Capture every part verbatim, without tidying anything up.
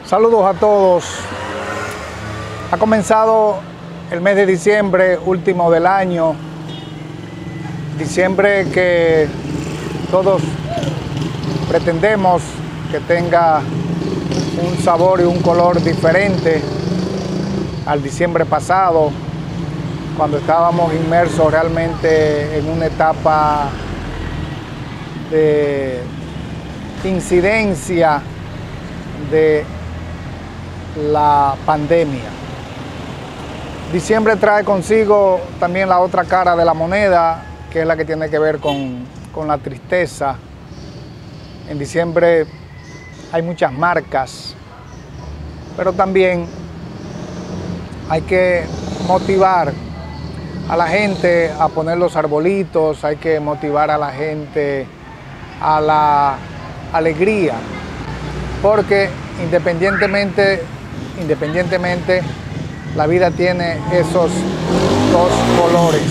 Saludos a todos. Ha comenzado el mes de diciembre, último del año. Diciembre que todos pretendemos que tenga un sabor y un color diferente al diciembre pasado, cuando estábamos inmersos realmente en una etapa de incidencia de la pandemia. Diciembre trae consigo también la otra cara de la moneda, que es la que tiene que ver con, con la tristeza. En diciembre hay muchas marcas, pero también hay que motivar a la gente a poner los arbolitos, hay que motivar a la gente a la alegría, porque independientemente, independientemente la vida tiene esos dos colores.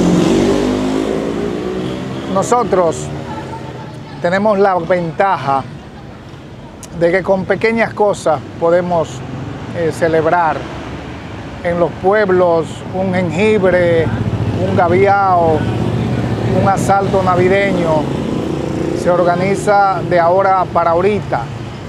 Nosotros tenemos la ventaja de que con pequeñas cosas podemos eh, celebrar en los pueblos un jengibre, un gaviao, un asalto navideño. Se organiza de ahora para ahorita,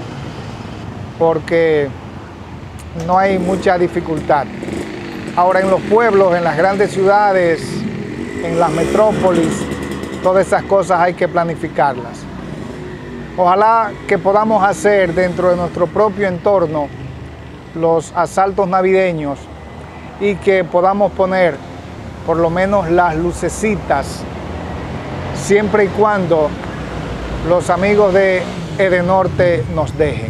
porque no hay mucha dificultad. Ahora en los pueblos, en las grandes ciudades, en las metrópolis, todas esas cosas hay que planificarlas. Ojalá que podamos hacer dentro de nuestro propio entorno los asaltos navideños y que podamos poner por lo menos las lucecitas, siempre y cuando los amigos de Edenorte nos dejen.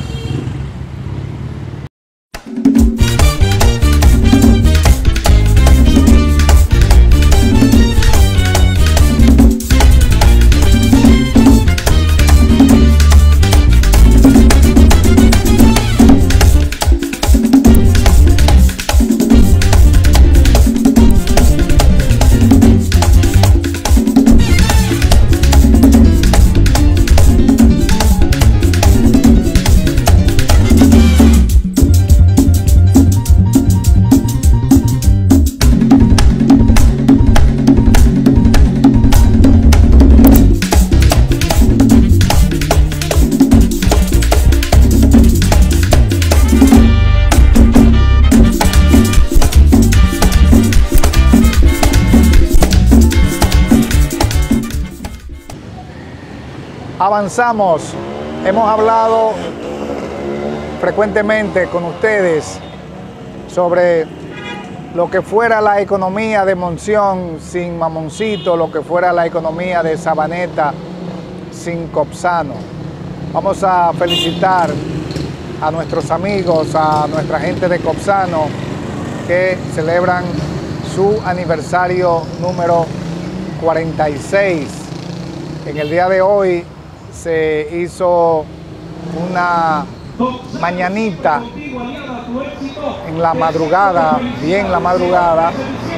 Avanzamos, hemos hablado frecuentemente con ustedes sobre lo que fuera la economía de Monción sin Mamoncito, lo que fuera la economía de Sabaneta sin Copsano. Vamos a felicitar a nuestros amigos, a nuestra gente de Copsano, que celebran su aniversario número cuarenta y seis. En el día de hoy se hizo una mañanita en la madrugada, bien la madrugada,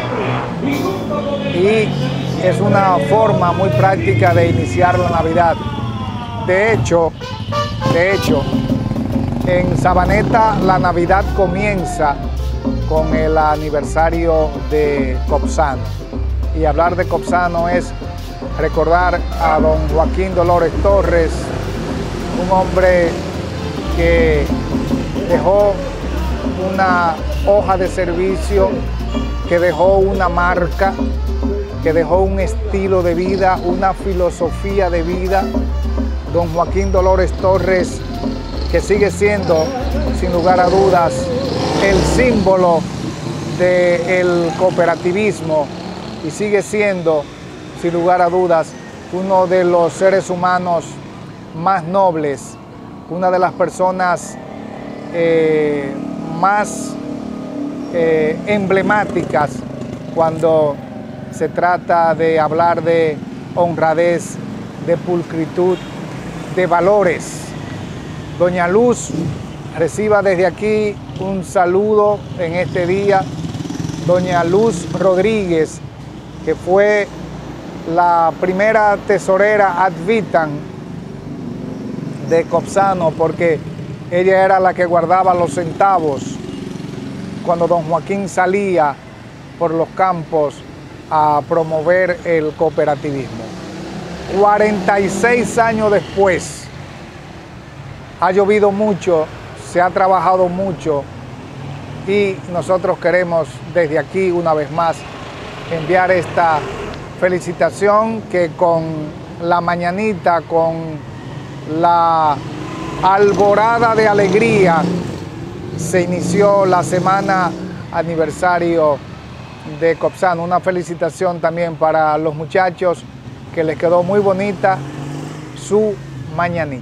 y es una forma muy práctica de iniciar la Navidad. De hecho, de hecho, en Sabaneta la Navidad comienza con el aniversario de Copsano. Y hablar de Copsano es recordar a don Joaquín Dolores Torres, un hombre que dejó una hoja de servicio, que dejó una marca, que dejó un estilo de vida, una filosofía de vida. Don Joaquín Dolores Torres, que sigue siendo, sin lugar a dudas, el símbolo del cooperativismo y sigue siendo, sin lugar a dudas, uno de los seres humanos más nobles, una de las personas eh, más eh, emblemáticas cuando se trata de hablar de honradez, de pulcritud, de valores. Doña Luz, reciba desde aquí un saludo en este día. Doña Luz Rodríguez, que fue la primera tesorera ad vitam de Copsano, porque Ella era la que guardaba los centavos cuando don Joaquín salía por los campos a promover el cooperativismo. cuarenta y seis años después, ha llovido mucho, se ha trabajado mucho y nosotros queremos desde aquí una vez más enviar esta felicitación que con la mañanita, con la alborada de alegría, se inició la semana aniversario de Copsan. Una felicitación también para los muchachos, que les quedó muy bonita su mañanita.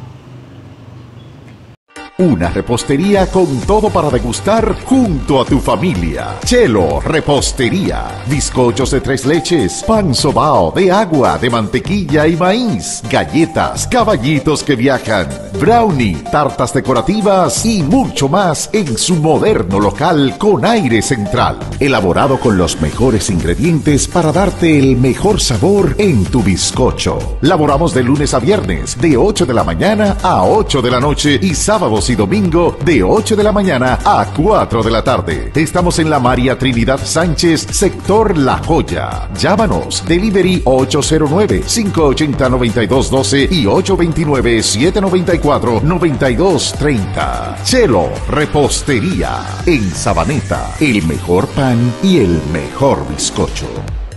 Una repostería con todo para degustar junto a tu familia. Chelo Repostería. Bizcochos de tres leches, pan sobao de agua, de mantequilla y maíz, galletas, caballitos que viajan, brownie, tartas decorativas y mucho más en su moderno local con aire central. Elaborado con los mejores ingredientes para darte el mejor sabor en tu bizcocho. Laboramos de lunes a viernes de ocho de la mañana a ocho de la noche y sábados y domingo de ocho de la mañana a cuatro de la tarde. Estamos en la María Trinidad Sánchez, sector La Joya. Llámanos, delivery ocho cero nueve, cinco ocho cero, nueve dos uno dos y ocho dos nueve, siete nueve cuatro, nueve dos tres cero. Chelo Repostería. En Sabaneta, el mejor pan y el mejor bizcocho.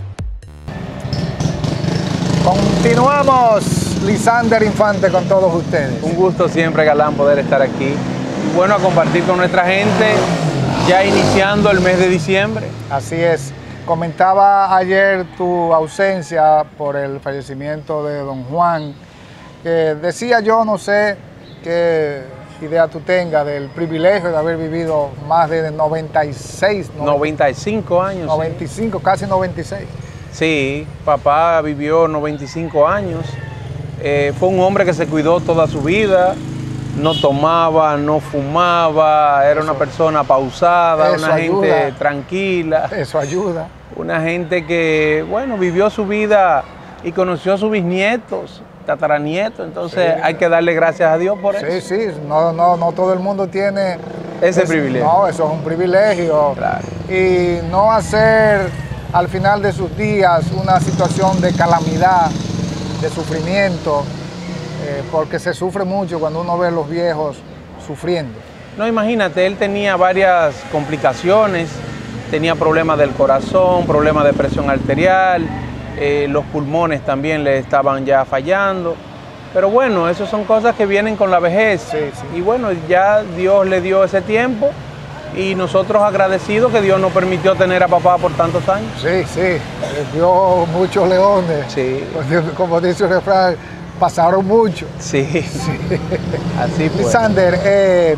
Continuamos, Lisander Infante, con todos ustedes. Un gusto siempre, Galán, poder estar aquí. Y bueno, a compartir con nuestra gente, ya iniciando el mes de diciembre. Así es. Comentaba ayer tu ausencia por el fallecimiento de don Juan. Que decía yo, no sé qué idea tú tengas del privilegio de haber vivido más de noventa y seis, noventa y cinco años. noventa y cinco, sí. Casi noventa y seis. Sí, papá vivió noventa y cinco años. Eh, fue un hombre que se cuidó toda su vida, no tomaba, no fumaba, era eso, una persona pausada, una ayuda. gente tranquila. Eso ayuda. Una gente que, bueno, vivió su vida y conoció a sus bisnietos, tataranietos, entonces sí. hay que darle gracias a Dios por sí, eso. Sí, sí, no, no, no todo el mundo tiene ese es, privilegio. No, eso es un privilegio. Claro. Y no hacer al final de sus días una situación de calamidad, de sufrimiento, eh, porque se sufre mucho cuando uno ve a los viejos sufriendo. No, imagínate, él tenía varias complicaciones, tenía problemas del corazón, problemas de presión arterial, eh, los pulmones también le estaban ya fallando, pero bueno, esas son cosas que vienen con la vejez. Sí, sí. Y bueno, ya Dios le dio ese tiempo y nosotros agradecidos que Dios nos permitió tener a papá por tantos años. Sí, sí, les dio muchos leones. Sí. Como dice el refrán, pasaron mucho. Sí, sí. Así fue. Lisander, eh,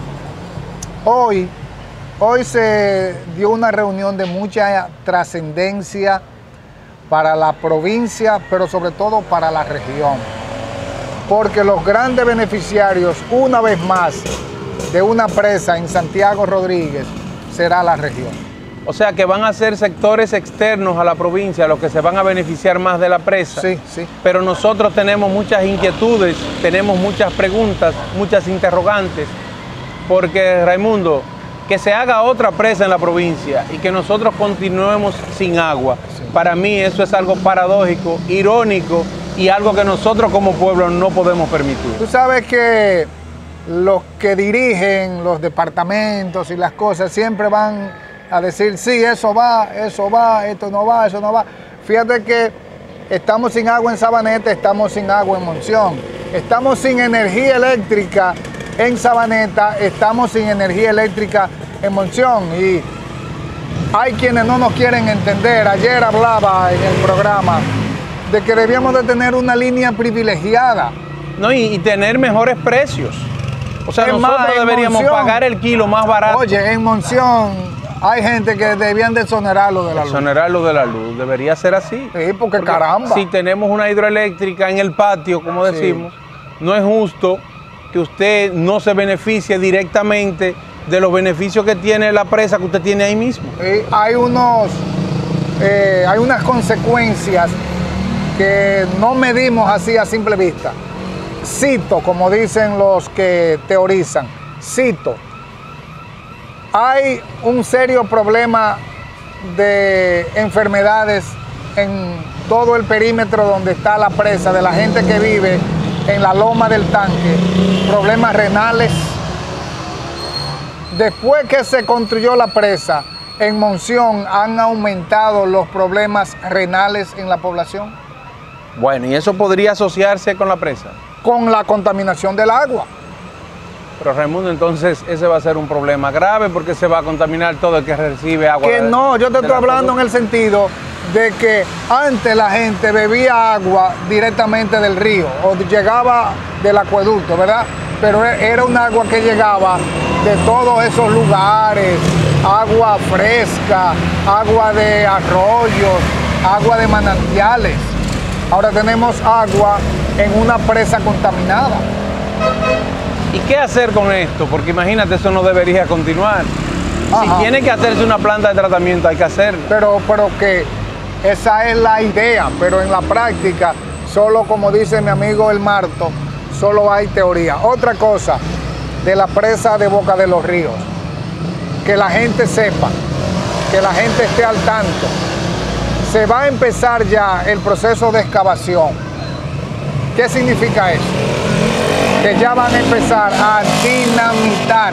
hoy, hoy se dio una reunión de mucha trascendencia para la provincia, pero sobre todo para la región. Porque los grandes beneficiarios, una vez más, de una presa en Santiago Rodríguez será la región. O sea que van a ser sectores externos a la provincia los que se van a beneficiar más de la presa. Sí, sí. Pero nosotros tenemos muchas inquietudes, tenemos muchas preguntas, muchas interrogantes, porque Raimundo, que se haga otra presa en la provincia y que nosotros continuemos sin agua, sí. Para mí eso es algo paradójico, irónico y algo que nosotros como pueblo no podemos permitir. Tú sabes que los que dirigen los departamentos y las cosas siempre van a decir, sí, eso va, eso va, esto no va, eso no va. Fíjate que estamos sin agua en Sabaneta, estamos sin agua en Monción, estamos sin energía eléctrica en Sabaneta, estamos sin energía eléctrica en Monción y hay quienes no nos quieren entender. Ayer hablaba en el programa de que debíamos de tener una línea privilegiada. No, y, y tener mejores precios. O sea, es nosotros más, deberíamos Monción, pagar el kilo más barato. Oye, en Monción hay gente que debían de exonerarlo de la luz. Exonerarlo de la luz, debería ser así. Sí, porque, porque caramba. Si tenemos una hidroeléctrica en el patio, como decimos, sí. No es justo que usted no se beneficie directamente de los beneficios que tiene la presa que usted tiene ahí mismo. Sí, hay, unos, eh, hay unas consecuencias que no medimos así a simple vista. Cito, como dicen los que teorizan, Cito, hay un serio problema de enfermedades en todo el perímetro donde está la presa, de la gente que vive en la loma del tanque, problemas renales. Después que se construyó la presa, en Monción han aumentado los problemas renales en la población. Bueno, ¿y eso podría asociarse con la presa? Con la contaminación del agua. Pero Raimundo, entonces ese va a ser un problema grave porque se va a contaminar todo el que recibe agua. Que no, yo te estoy hablando en el sentido de que antes la gente bebía agua directamente del río o llegaba del acueducto, ¿verdad? Pero era un agua que llegaba de todos esos lugares, agua fresca, agua de arroyos, agua de manantiales. Ahora tenemos agua en una presa contaminada. ¿Y qué hacer con esto? Porque imagínate, eso no debería continuar. Ajá. Si tiene que hacerse una planta de tratamiento, hay que hacerlo. Pero, pero que esa es la idea, pero en la práctica, solo como dice mi amigo El Marto, solo hay teoría. Otra cosa de la presa de Boca de los Ríos, que la gente sepa, que la gente esté al tanto. Se va a empezar ya el proceso de excavación. ¿Qué significa eso? Que ya van a empezar a dinamitar.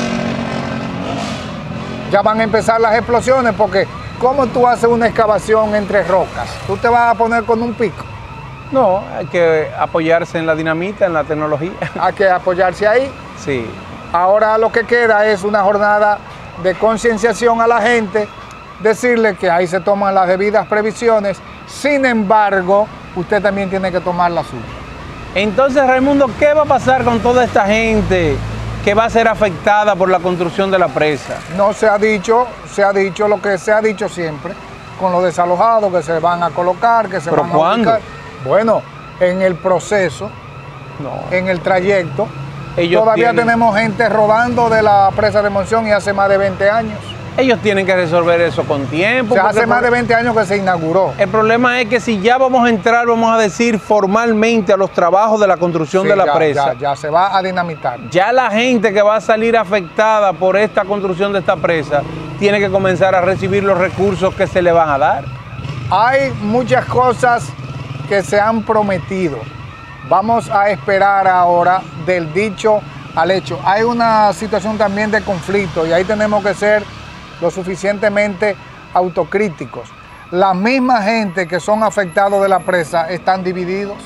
Ya van a empezar las explosiones, porque ¿cómo tú haces una excavación entre rocas? ¿Tú te vas a poner con un pico? No, hay que apoyarse en la dinamita, en la tecnología. Hay que apoyarse ahí. Sí. Ahora lo que queda es una jornada de concienciación a la gente, decirle que ahí se toman las debidas previsiones. Sin embargo, usted también tiene que tomar la suya. Entonces, Raimundo, ¿qué va a pasar con toda esta gente que va a ser afectada por la construcción de la presa? No se ha dicho, se ha dicho lo que se ha dicho siempre, con los desalojados que se van a colocar, que se ¿Pero van a cuándo? ubicar. Bueno, en el proceso, No. en el trayecto. Ellos Todavía tienen- tenemos gente rodando de la presa de Monción y hace más de veinte años. Ellos tienen que resolver eso con tiempo. O sea, porque hace el más de pro- veinte años que se inauguró. El problema es que si ya vamos a entrar, vamos a decir formalmente a los trabajos de la construcción Sí, de la ya, presa. Ya, ya se va a dinamitar. Ya la gente que va a salir afectada por esta construcción de esta presa tiene que comenzar a recibir los recursos que se le van a dar. Hay muchas cosas que se han prometido. Vamos a esperar ahora del dicho al hecho. Hay una situación también de conflicto y ahí tenemos que ser lo suficientemente autocríticos. La misma gente que son afectados de la presa están divididos.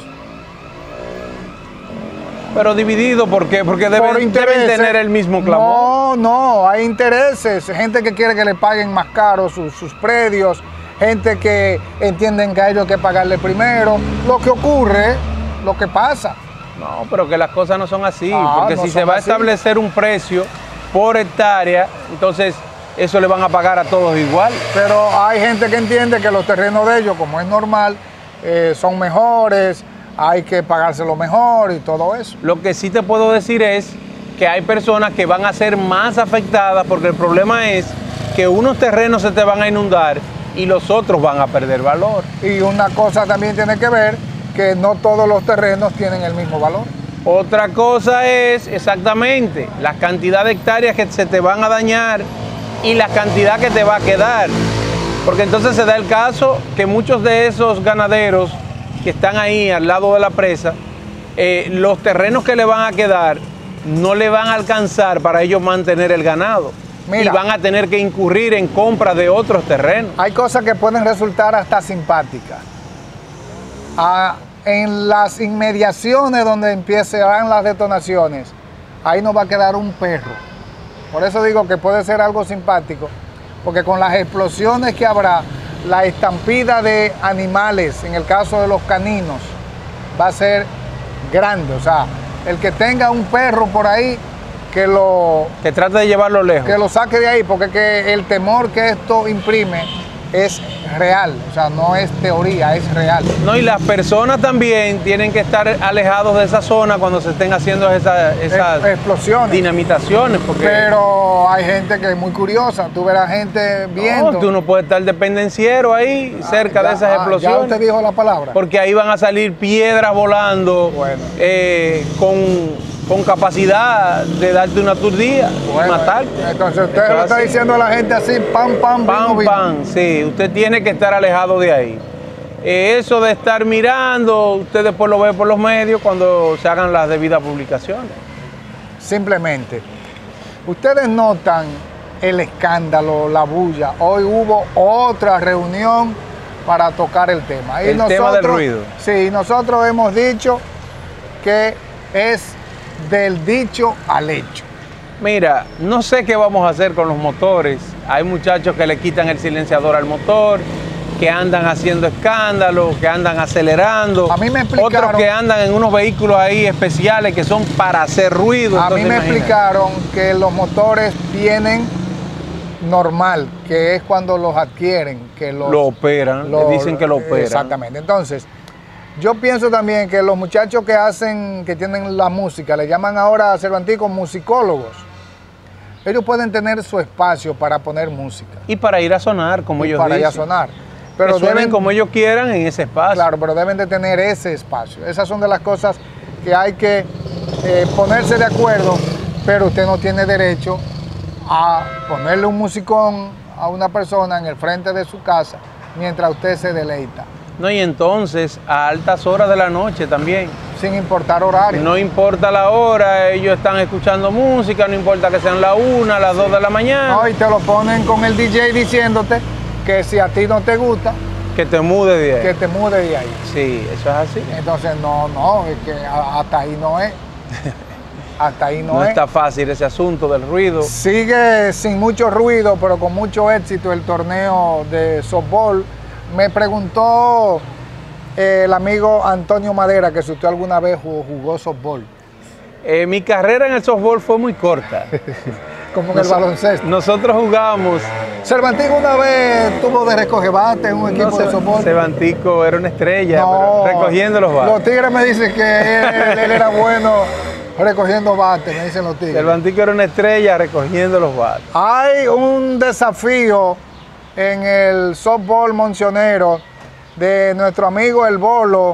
Pero dividido, ¿por qué? Porque deben, Por deben intereses. tener el mismo clamor. No, no, hay intereses. Gente que quiere que le paguen más caro sus, sus predios, gente que entienden que a ellos hay que pagarle primero. Lo que ocurre, lo que pasa. No, pero que las cosas no son así, Ah, porque no si se son va a así. establecer un precio por hectárea, entonces eso le van a pagar a todos igual. Pero hay gente que entiende que los terrenos de ellos, como es normal, eh, son mejores, hay que pagárselo mejor y todo eso. Lo que sí te puedo decir es que hay personas que van a ser más afectadas porque el problema es que unos terrenos se te van a inundar y los otros van a perder valor. Y una cosa también tiene que ver que no todos los terrenos tienen el mismo valor. Otra cosa es exactamente la cantidad de hectáreas que se te van a dañar y la cantidad que te va a quedar. Porque entonces se da el caso que muchos de esos ganaderos que están ahí al lado de la presa, eh, los terrenos que le van a quedar no le van a alcanzar para ellos mantener el ganado. Mira. Y van a tener que incurrir en compra de otros terrenos. Hay cosas que pueden resultar hasta simpáticas. Ah, en las inmediaciones donde empiezan las detonaciones, ahí nos va a quedar un perro. Por eso digo que puede ser algo simpático, porque con las explosiones que habrá, la estampida de animales, en el caso de los caninos, va a ser grande. O sea, el que tenga un perro por ahí, que lo, Que trate de llevarlo lejos. que lo saque de ahí, porque es que el temor que esto imprime es real, o sea, no es teoría, es real. No, y las personas también tienen que estar alejados de esa zona cuando se estén haciendo esas, esas E- explosiones. dinamitaciones. Porque Pero hay gente que es muy curiosa, tú verás gente viendo. no, tú no puedes estar dependenciero ahí, cerca Ya- de esas ah, explosiones. Ya usted dijo la palabra. Porque ahí van a salir piedras volando, Bueno. eh, con con capacidad de darte una aturdía Bueno, y matarte. Entonces usted Eso lo es está así. diciendo a la gente así, pam, pam, Pam, vino, vino. pam, sí, usted tiene que estar alejado de ahí. Eh, eso de estar mirando, usted después lo ve por los medios cuando se hagan las debidas publicaciones. Simplemente, ustedes notan el escándalo, la bulla. Hoy hubo otra reunión para tocar el tema. Y El tema del ruido. Sí, nosotros hemos dicho que es del dicho al hecho. Mira, no sé qué vamos a hacer con los motores. Hay muchachos que le quitan el silenciador al motor, que andan haciendo escándalo, que andan acelerando. A mí me explicaron- Otros que andan en unos vehículos ahí especiales que son para hacer ruido. A Entonces, mí me imagínate. explicaron que los motores vienen normal, que es cuando los adquieren, que los, Lo operan, lo- le dicen que lo operan. Exactamente. Entonces, yo pienso también que los muchachos que hacen, que tienen la música, le llaman ahora a Cervantico musicólogos. Ellos pueden tener su espacio para poner música Y para ir a sonar, como y ellos para ir a dicen. sonar. Pero Pero deben, como ellos quieran en ese espacio. claro, pero deben de tener ese espacio. Esas son de las cosas que hay que eh, ponerse de acuerdo, pero usted no tiene derecho a ponerle un musicón a una persona en el frente de su casa mientras usted se deleita, No, y entonces a altas horas de la noche también. sin importar horario. No importa la hora, ellos están escuchando música, no importa que sean las una, las dos de la mañana, No, y te lo ponen con el D J diciéndote que si a ti no te gusta, que te mude de ahí. que te mude de ahí. Sí, eso es así. Entonces, no, no, es que a- hasta ahí no es. Hasta ahí no, No es. está fácil ese asunto del ruido. Sigue sin mucho ruido, pero con mucho éxito el torneo de softball. Me preguntó eh, el amigo Antonio Madera que si usted alguna vez jugó, jugó softball, Eh, mi carrera en el softball fue muy corta. como en el Nos- baloncesto. Nosotros jugábamos. Cervantico una vez tuvo de recoger bate en un equipo no, de Se- softball. Sebantico era una estrella, No, pero recogiendo los Los bates. tigres me dicen que él, él era bueno recogiendo bate, me dicen los tigres. Sebantico era una estrella recogiendo los bates. Hay un desafío en el softball moncionero de nuestro amigo El Bolo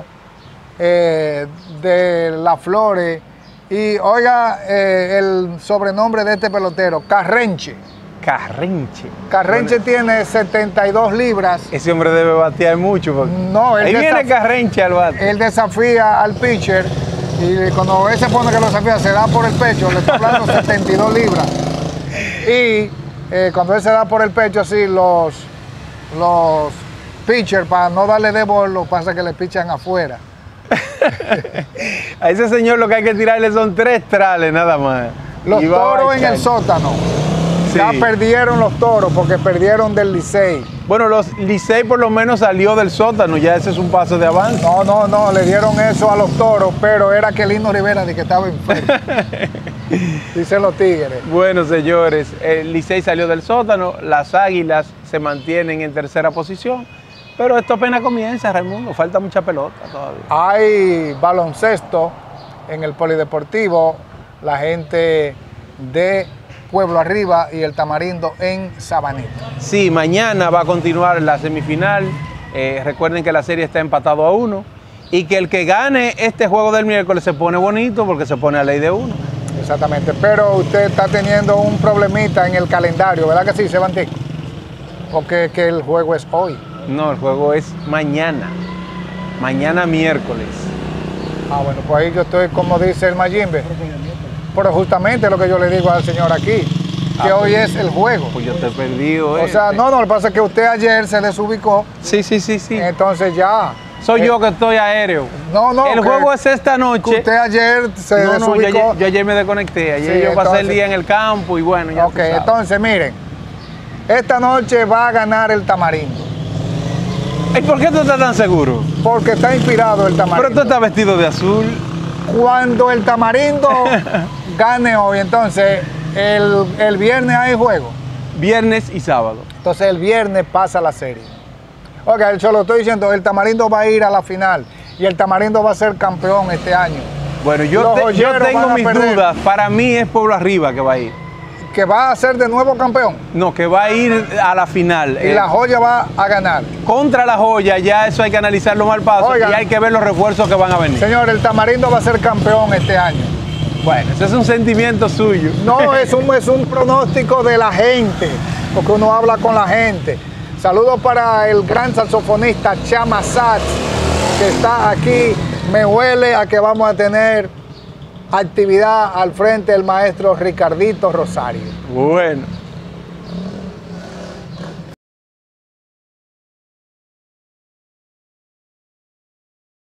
eh, de Las Flores. Y oiga eh, el sobrenombre de este pelotero, Carrenche. Carrenche. Carrenche tiene setenta y dos libras. Ese hombre debe batear mucho. porque- No, él Ahí viene desaf- Carrenche al bate. Él desafía al pitcher y cuando él se pone que lo desafía, se da por el pecho, le está hablando setenta y dos libras. Y eh, cuando él se da por el pecho así, los, los pitchers, para no darle de bol, lo pasa que le pichan afuera. A ese señor lo que hay que tirarle son tres trales nada más. Los Y va a toros en echar. el sótano. Sí. Ya perdieron los toros porque perdieron del Licey. Bueno, los Licey por lo menos salió del sótano, ya ese es un paso de avance. No, no, no, le dieron eso a los toros, pero era que Lino Rivera de que estaba enfermo. Dicen los tigres. Bueno, señores, el Licey salió del sótano, las Águilas se mantienen en tercera posición, pero esto apenas comienza, Raimundo, falta mucha pelota todavía. Hay baloncesto en el polideportivo, la gente de Pueblo Arriba y el Tamarindo en Sabaneta. Sí, mañana va a continuar la semifinal. Eh, recuerden que la serie está empatado a uno y que el que gane este juego del miércoles se pone bonito porque se pone a ley de uno. Exactamente, pero usted está teniendo un problemita en el calendario, ¿verdad que sí, Sebastián? Porque que el juego es hoy. No, el juego es mañana. Mañana miércoles. Ah, bueno, pues ahí yo estoy como dice el Mayimbe. Pero justamente lo que yo le digo al señor aquí, que Ah, hoy pues- es el juego. Pues yo te he perdido. O sea, no, no, lo que pasa es que usted ayer se desubicó, Sí, sí, sí, sí. entonces ya. Soy eh, yo que estoy aéreo. No, no. El que- juego es esta que noche. usted ayer se No, no, yo, desubicó. ayer- yo ayer me desconecté. Ayer Sí, yo pasé el entonces- día en el campo y bueno, ya Ok, tú sabes. entonces miren, esta noche va a ganar el Tamarindo, ¿Y por qué tú estás tan seguro? porque está inspirado el Pero tú Tamarindo. estás vestido de azul. Cuando el Tamarindo gane hoy, entonces el, el viernes hay juego. Viernes y sábado. Entonces el viernes pasa la serie. Ok, yo lo estoy diciendo, el Tamarindo va a ir a la final y el Tamarindo va a ser campeón este año. Bueno, yo, Los te- yo joyeros van tengo a mis perder. dudas. Para mí es Pueblo Arriba que va a ir. Que va a ser de nuevo campeón No, que va a ir a la final. y Eh, la joya va a ganar. Contra la joya, ya eso hay que analizarlo mal paso Oigan. y hay que ver los refuerzos que van a venir. Señor, el Tamarindo va a ser campeón este año. Bueno, ese es un sentimiento suyo. No, es un, es un pronóstico de la gente, porque uno habla con la gente. Saludos para el gran saxofonista Chama Sax, que está aquí. Me huele a que vamos a tener actividad al frente del maestro Ricardito Rosario. Bueno.